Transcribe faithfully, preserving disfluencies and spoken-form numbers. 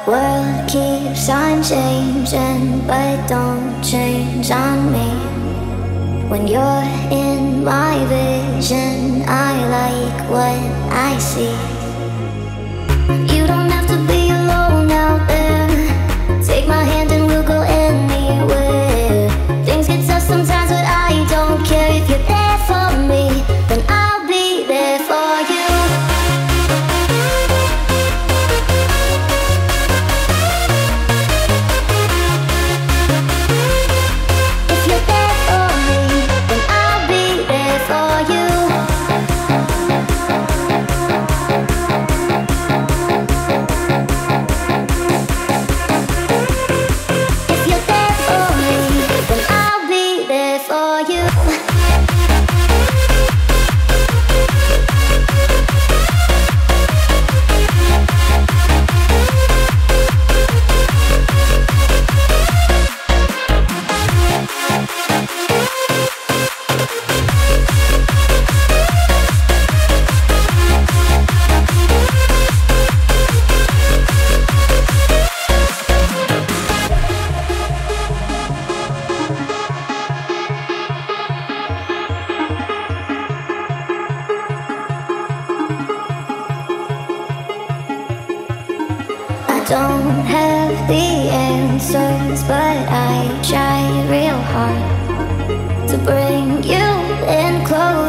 World keeps on changing, but don't change on me. When you're in my vision, I like what I see. You don't have to be alone out there. Take my hand and we'll go anywhere. Things get tough sometimes, but I don't care. If you're there for me, then I'll be there for you. Don't have the answers, but I try real hard to bring you in close.